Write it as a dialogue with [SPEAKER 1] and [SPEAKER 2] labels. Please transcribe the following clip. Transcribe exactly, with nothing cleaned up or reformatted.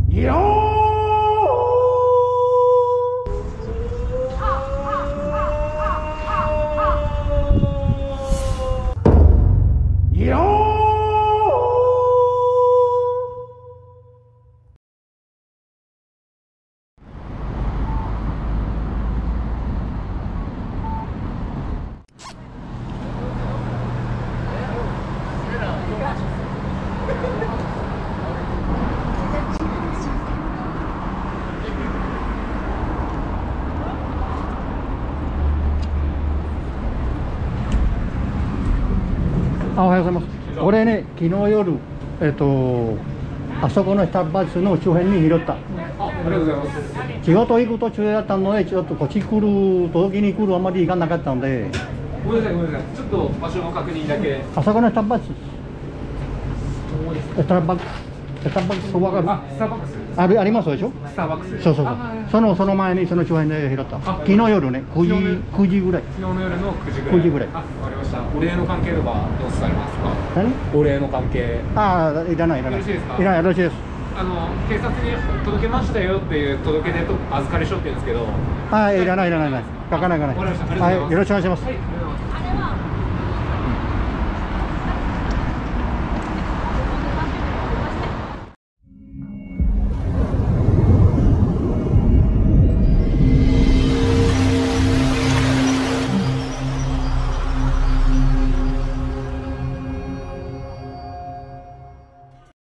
[SPEAKER 1] あ、おはようございます。俺ね、昨日夜、えっと、あそこのスターバックスの周辺に拾った。
[SPEAKER 2] あ、ありがとうございます。
[SPEAKER 1] 仕事行く途中だったので、ちょっとこっち来る、届けに来るあまり行かなかったので。
[SPEAKER 2] ごめんなさい、ごめんなさい。ちょっと場所の確認だけ。
[SPEAKER 1] あそこのスターバックス。スターバックス。スターバックス、わかる。
[SPEAKER 2] あ、スターバックス。
[SPEAKER 1] ある、ありますでしょ。
[SPEAKER 2] スターバックス。
[SPEAKER 1] そうそうそう。その、その前に、その周辺で拾った。昨日夜ね、くじ、くじぐらい。
[SPEAKER 2] 昨日の夜のくじぐらい。
[SPEAKER 1] くじぐらい。
[SPEAKER 2] あ、わかりました。お礼の関係とか、どうされますか。
[SPEAKER 1] 何。
[SPEAKER 2] お礼の関係。
[SPEAKER 1] ああ、いらない、いらない。
[SPEAKER 2] よろしいですか。
[SPEAKER 1] いらない、よろしいです。
[SPEAKER 2] あの、警察に届けましたよっていう届け出と預かり書って言うんですけど。
[SPEAKER 1] ああ、いらない、いらない、いらない。書かない、書かない。
[SPEAKER 2] わかりました。
[SPEAKER 1] はい、よろしくお願いします。
[SPEAKER 2] はい、ありがとうございます。